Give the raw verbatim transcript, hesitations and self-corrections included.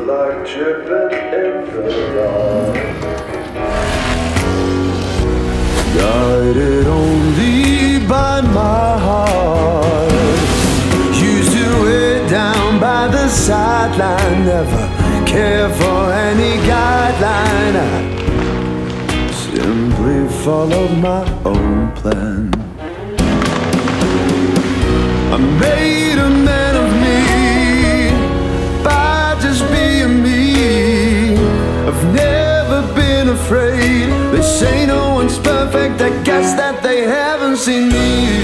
like dripping in the dark. Guided only by my heart. Used to wait down by the sideline, never care for any guideline. I simply followed my own plan. I made a man of me by just being me. I've never been afraid. They say no one's perfect, I guess that they haven't seen me.